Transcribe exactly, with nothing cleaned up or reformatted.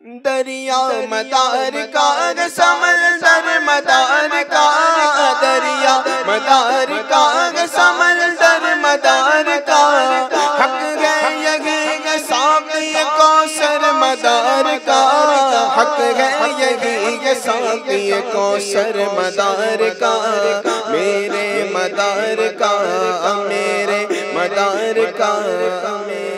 दरिया मदार का समंदर मदार का, दरिया मदार का समंदर मदार का, हक है यही साक़ी कौसर मदार का, हक है यही साक़ी कौसर मदार का, मेरे मदार का, मेरे मदार का।